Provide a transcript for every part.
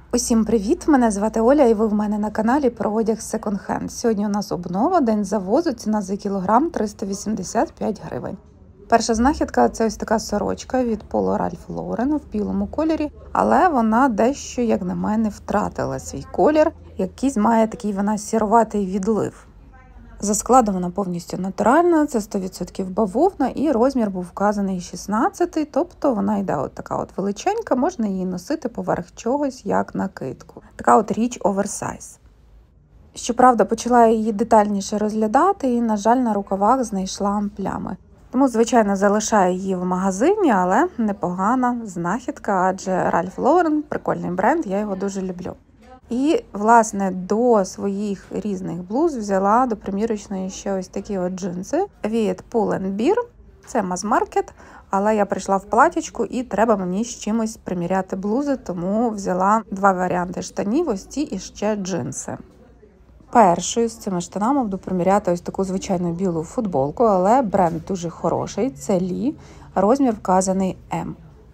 Усім привіт! Мене звати Оля і ви в мене на каналі про одяг секонд-хенд. Сьогодні у нас обнова, день завозу, ціна за кілограм 385 гривень. Перша знахідка – це ось така сорочка від Polo Ralph Lauren в білому кольорі, але вона дещо, як на мене, втратила свій колір. Якийсь має такий вона сіроватий відлив. За складом вона повністю натуральна, це 100% бавовна і розмір був вказаний 16, тобто вона йде от така от величенька, можна її носити поверх чогось, як накидку. Така от річ оверсайз. Щоправда, почала її детальніше розглядати і, на жаль, на рукавах знайшла плями. Тому, звичайно, залишаю її в магазині, але непогана знахідка, адже Ralph Lauren – прикольний бренд, я його дуже люблю. І, власне, до своїх різних блуз взяла до примірочної ще ось такі от джинси від Pull&Bear. Це мас-маркет, але я прийшла в платічку і треба мені з чимось приміряти блузи, тому взяла два варіанти штанів, ось ці і ще джинси. Першою з цими штанами буду приміряти ось таку звичайну білу футболку, але бренд дуже хороший, це Lee, розмір вказаний М.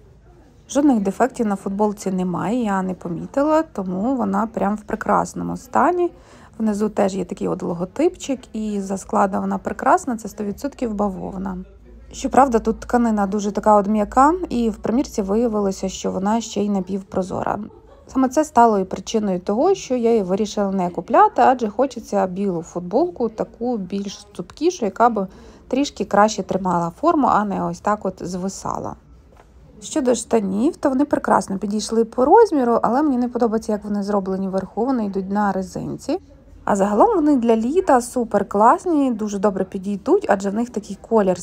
Жодних дефектів на футболці немає, я не помітила, тому вона прям в прекрасному стані. Внизу теж є такий от логотипчик, і за складом вона прекрасна, це 100% бавовна. Щоправда, тут тканина дуже така от м'яка, і в примірці виявилося, що вона ще й напівпрозора. Саме це стало і причиною того, що я її вирішила не купляти, адже хочеться білу футболку, таку більш цупкішу, яка б трішки краще тримала форму, а не ось так от звисала. Щодо штанів, то вони прекрасно підійшли по розміру, але мені не подобається, як вони зроблені вверху, вони йдуть на резинці. А загалом вони для літа супер класні, дуже добре підійдуть, адже в них такий колір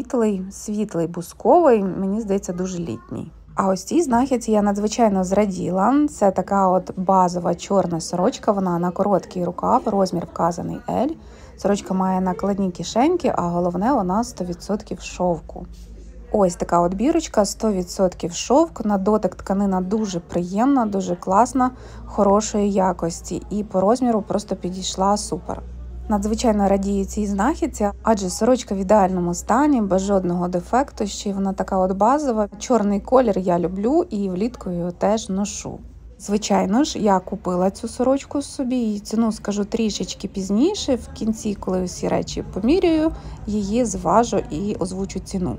світлий, бусковий, мені здається, дуже літній. А ось цій знахідці я надзвичайно зраділа. Це така от базова чорна сорочка, вона на короткий рукав, розмір вказаний L. Сорочка має накладні кишеньки, а головне, вона 100% шовку. Ось така от бірочка, 100% шовк, на дотик тканина дуже приємна, дуже класна, хорошої якості і по розміру просто підійшла супер. Надзвичайно радію цій знахідці, адже сорочка в ідеальному стані, без жодного дефекту, ще й вона така от базова. Чорний колір я люблю і влітку його теж ношу. Звичайно ж, я купила цю сорочку собі, і ціну скажу трішечки пізніше, в кінці, коли усі речі поміряю, її зважу і озвучу ціну.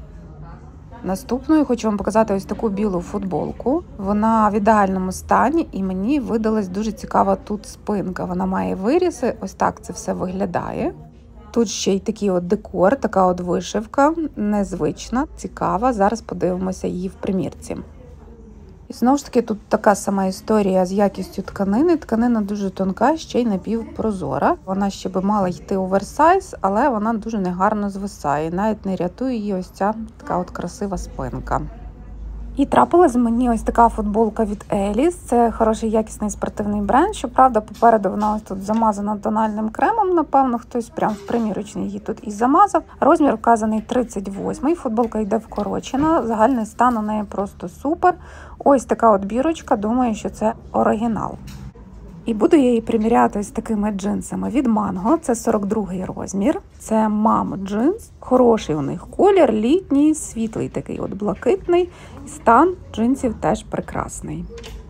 Наступною хочу вам показати ось таку білу футболку. Вона в ідеальному стані і мені видалась дуже цікава тут спинка. Вона має вирізи, ось так це все виглядає. Тут ще й такий от декор, така от вишивка, незвична, цікава. Зараз подивимося її в примірці. І знову ж таки тут така сама історія з якістю тканини. Тканина дуже тонка, ще й напівпрозора. Вона ще би мала йти оверсайз, але вона дуже негарно звисає. Навіть не рятує її ось ця така от красива спинка. І трапилась мені ось така футболка від Еліс. Це хороший якісний спортивний бренд. Щоправда, попереду вона ось тут замазана тональним кремом. Напевно, хтось прям в примірочній її тут і замазав. Розмір вказаний 38. Футболка йде вкорочена. Загальний стан у неї просто супер. Ось така от бірочка. Думаю, що це оригінал. І буду я її приміряти ось такими джинсами від Mango. Це 42-й розмір. Це Mom джинс. Хороший у них колір, літній, світлий такий от блакитний. І стан джинсів теж прекрасний.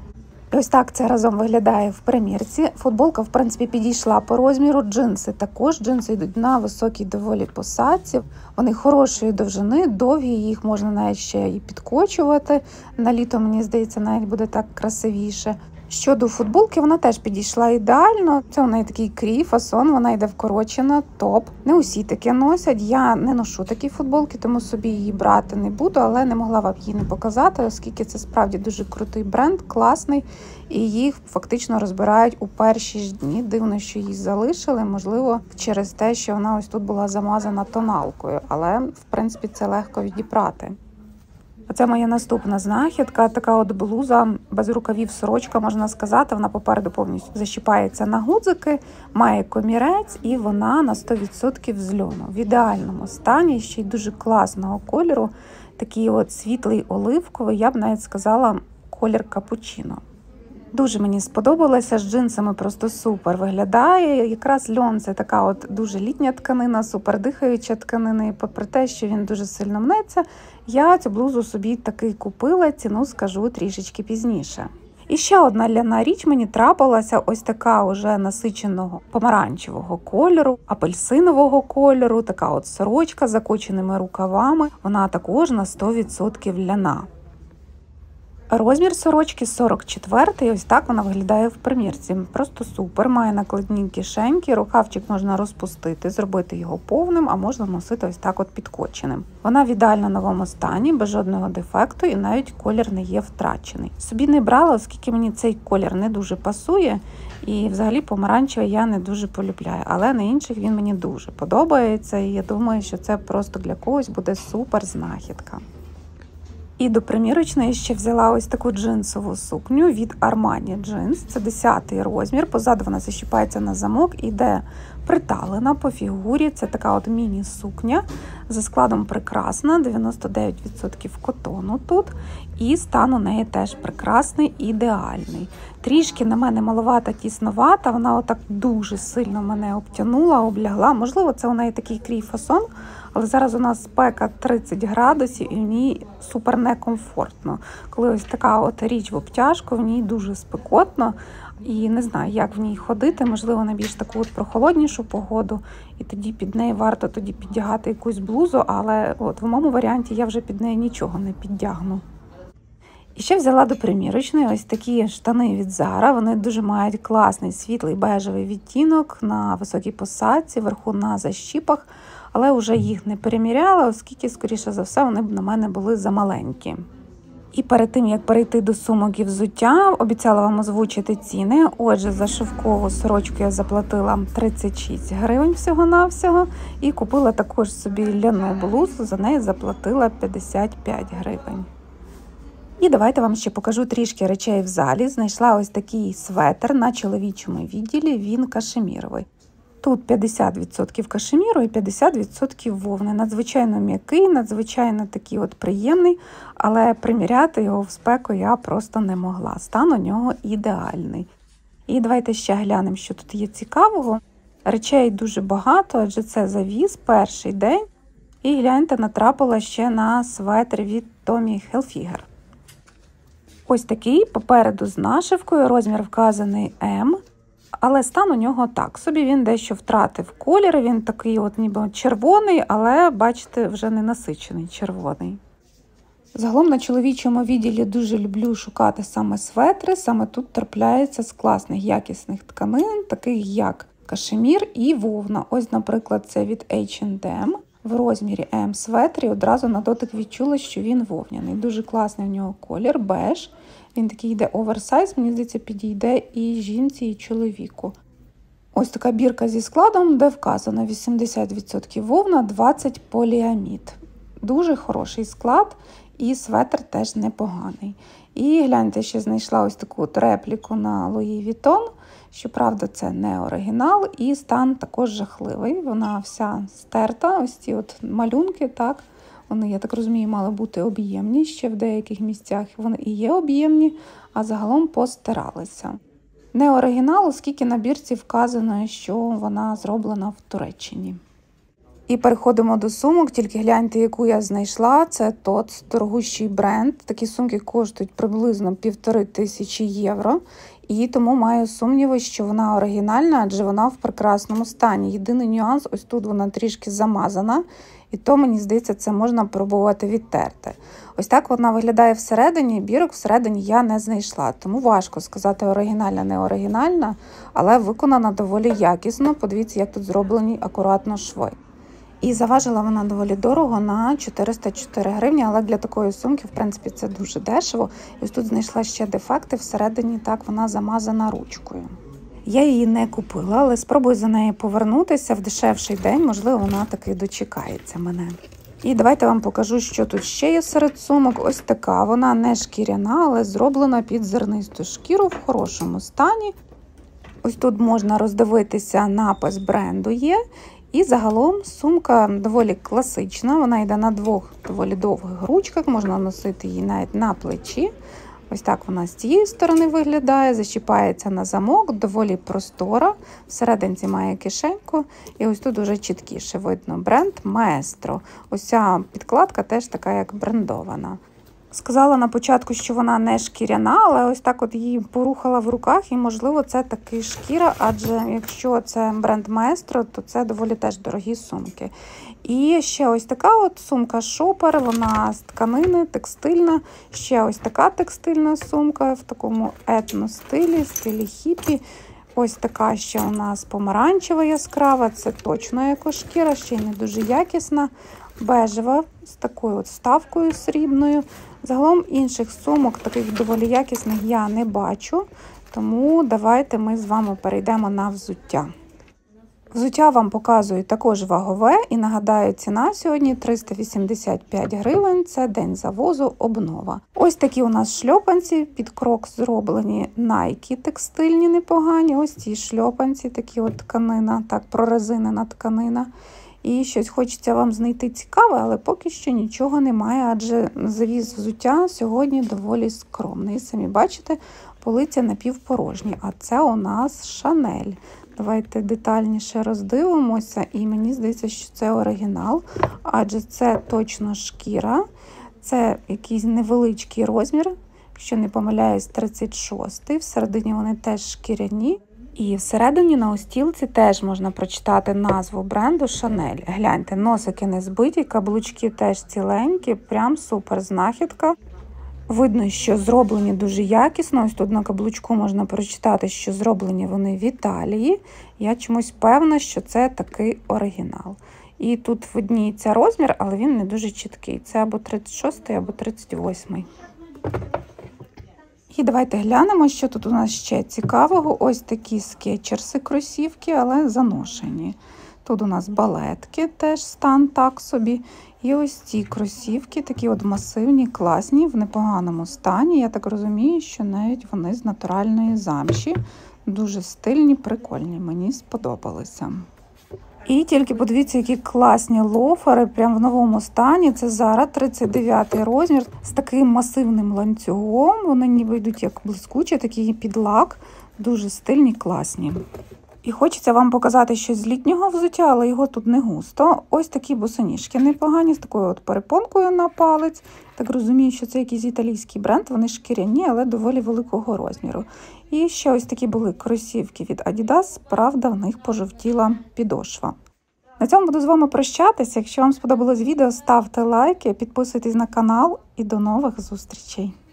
І ось так це разом виглядає в примірці. Футболка, в принципі, підійшла по розміру. Джинси також. Джинси йдуть на високій доволі посадці. Вони хорошої довжини, довгі, їх можна навіть ще і підкочувати. На літо, мені здається, навіть буде так красивіше. Щодо футболки, вона теж підійшла ідеально. Це у неї такий крій, фасон, вона йде вкорочена, топ. Не усі таке носять. Я не ношу такі футболки, тому собі її брати не буду, але не могла вам її не показати, оскільки це справді дуже крутий бренд, класний. І їх фактично розбирають у перші ж дні. Дивно, що її залишили, можливо, через те, що вона ось тут була замазана тоналкою. Але, в принципі, це легко відібрати. Оце моя наступна знахідка, така от блуза, без рукавів сорочка, можна сказати, вона попереду повністю защіпається на гудзики, має комірець і вона на 100% з льону. В ідеальному стані, ще й дуже класного кольору, такий от світлий оливковий, я б навіть сказала, колір капучино. Дуже мені сподобалося, з джинсами просто супер виглядає. Якраз льон – це така от дуже літня тканина, супер дихаюча тканина. І попри те, що він дуже сильно мнеться, я цю блузу собі таки купила, ціну скажу трішечки пізніше. І ще одна ляна річ мені трапилася, ось така уже насиченого помаранчевого кольору, апельсинового кольору, така от сорочка з закоченими рукавами, вона також на 100% ляна. Розмір сорочки 44, ось так вона виглядає в примірці. Просто супер, має накладні кишеньки, рукавчик можна розпустити, зробити його повним, а можна носити ось так от підкоченим. Вона в ідеально новому стані, без жодного дефекту і навіть колір не є втрачений. Собі не брала, оскільки мені цей колір не дуже пасує і взагалі помаранчевий я не дуже полюбляю, але на інших він мені дуже подобається і я думаю, що це просто для когось буде супер знахідка. І до примірочної ще взяла ось таку джинсову сукню від Armani Jeans. Це 10-й розмір. Позаду вона защіпається на замок, іде приталена по фігурі. Це така от міні-сукня. За складом прекрасна, 99% котону тут. І стан у неї теж прекрасний, ідеальний. Трішки на мене маловата, тісновата. Вона отак дуже сильно мене обтянула, облягла. Можливо, це у неї такий крій фасон. Але зараз у нас спека 30 градусів і в ній супер некомфортно. Коли ось така от річ в обтяжку, в ній дуже спекотно. І не знаю, як в ній ходити, можливо, на більш таку от прохолоднішу погоду. І тоді під неї варто тоді піддягати якусь блузу, але от в моєму варіанті я вже під неї нічого не піддягну. І ще взяла до примірочної ось такі штани від Zara. Вони дуже мають класний світлий бежевий відтінок на високій посадці, вверху на защіпах. Але вже їх не переміряла, оскільки, скоріше за все, вони б на мене були замаленькі. І перед тим, як перейти до сумок і взуття, обіцяла вам озвучити ціни. Отже, за шовкову сорочку я заплатила 36 гривень всього-навсього. І купила також собі ляну блузу, за неї заплатила 55 гривень. І давайте вам ще покажу трішки речей в залі. Знайшла ось такий светр на чоловічому відділі, він кашеміровий. Тут 50% кашеміру і 50% вовни. Надзвичайно м'який, надзвичайно такий от приємний, але приміряти його в спеку я просто не могла. Стан у нього ідеальний. І давайте ще глянемо, що тут є цікавого. Речей дуже багато, адже це завіз, перший день. І гляньте, натрапила ще на светр від Tommy Hilfiger. Ось такий, попереду з нашивкою, розмір вказаний М. Але стан у нього так собі, він дещо втратив колір, він такий от ніби червоний, але, бачите, вже не насичений червоний. Загалом на чоловічому відділі дуже люблю шукати саме светри, саме тут трапляється з класних якісних тканин, таких як кашемір і вовна. Ось, наприклад, це від H&M в розмірі М светрі, одразу на дотик відчула, що він вовняний. Дуже класний у нього колір, беж. Він такий йде оверсайз, мені здається, підійде і жінці, і чоловіку. Ось така бірка зі складом, де вказано 80% вовна, 20% поліамід. Дуже хороший склад і светр теж непоганий. І гляньте, ще знайшла ось таку от репліку на Louis Vuitton. Щоправда, це не оригінал і стан також жахливий. Вона вся стерта, ось ці от малюнки, так. Вони, я так розумію, мали бути об'ємні ще в деяких місцях. Вони і є об'ємні, а загалом постиралися. Не оригінал, оскільки на бірці вказано, що вона зроблена в Туреччині. І переходимо до сумок, тільки гляньте, яку я знайшла. Це TOTS, дорогущий бренд. Такі сумки коштують приблизно 1500 євро. І тому маю сумніви, що вона оригінальна, адже вона в прекрасному стані. Єдиний нюанс, ось тут вона трішки замазана. І то, мені здається, це можна пробувати відтерти. Ось так вона виглядає всередині, бірок всередині я не знайшла. Тому важко сказати, оригінальна, не оригінальна, але виконана доволі якісно. Подивіться, як тут зроблені акуратно шви. І заважила вона доволі дорого, на 404 гривні, але для такої сумки, в принципі, це дуже дешево. І ось тут знайшла ще дефекти, всередині так вона замазана ручкою. Я її не купила, але спробую за нею повернутися в дешевший день, можливо, вона таки дочекається мене. І давайте вам покажу, що тут ще є серед сумок. Ось така, вона не шкіряна, але зроблена під зернисту шкіру в хорошому стані. Ось тут можна роздивитися, напис бренду є. І загалом сумка доволі класична, вона йде на двох доволі довгих ручках, можна носити її навіть на плечі. Ось так вона з цієї сторони виглядає, защіпається на замок, доволі простора, всерединці має кишеньку, і ось тут уже чіткіше видно бренд Maestro. Ось ця підкладка теж така як брендована. Сказала на початку, що вона не шкіряна, але ось так от її порухала в руках, і, можливо, це таки шкіра, адже якщо це бренд Maestro, то це доволі теж дорогі сумки. І ще ось така от сумка шопер, вона з тканини, текстильна. Ще ось така текстильна сумка в такому етно-стилі, стилі хіпі. Ось така ще у нас помаранчева яскрава, це точно екошкіра, ще й не дуже якісна. Бежева з такою от вставкою срібною. Загалом інших сумок, таких доволі якісних, я не бачу, тому давайте ми з вами перейдемо на взуття. Взуття вам показую також вагове, і нагадаю, ціна сьогодні 385 гривень, це день завозу, обнова. Ось такі у нас шльопанці, під крок зроблені Nike текстильні непогані, ось ці шльопанці, такі от тканина, так, прорезинена тканина. І щось хочеться вам знайти цікаве, але поки що нічого немає, адже завіз взуття сьогодні доволі скромний. Самі бачите, полиця напівпорожні, а це у нас Шанель. Давайте детальніше роздивимося, і мені здається, що це оригінал, адже це точно шкіра, це якийсь невеличкий розмір, якщо не помиляюсь, 36-й, всередині вони теж шкіряні. І всередині на устілці теж можна прочитати назву бренду Chanel. Гляньте, носики не збиті, каблучки теж ціленькі, прям супер знахідка. Видно, що зроблені дуже якісно. Ось тут на каблучку можна прочитати, що зроблені вони в Італії. Я чомусь певна, що це такий оригінал. І тут видніється розмір, але він не дуже чіткий. Це або 36-й, або 38-й. І давайте глянемо, що тут у нас ще цікавого. Ось такі скетчерси кросівки, але заношені. Тут у нас балетки, теж стан так собі. І ось ці кросівки, такі от масивні, класні, в непоганому стані. Я так розумію, що навіть вони з натуральної замші. Дуже стильні, прикольні, мені сподобалися. І тільки подивіться, які класні лофери, прямо в новому стані. Це Zara, 39-й розмір, з таким масивним ланцюгом. Вони ніби йдуть як блискучі, такі підлак, дуже стильні, класні. І хочеться вам показати щось з літнього взуття, але його тут не густо. Ось такі босоніжки непогані, з такою от перепонкою на палець. Так розумію, що це якийсь італійський бренд, вони шкіряні, але доволі великого розміру. І ще ось такі були кросівки від Adidas, правда, в них пожовтіла підошва. На цьому буду з вами прощатися. Якщо вам сподобалось відео, ставте лайки, підписуйтесь на канал і до нових зустрічей.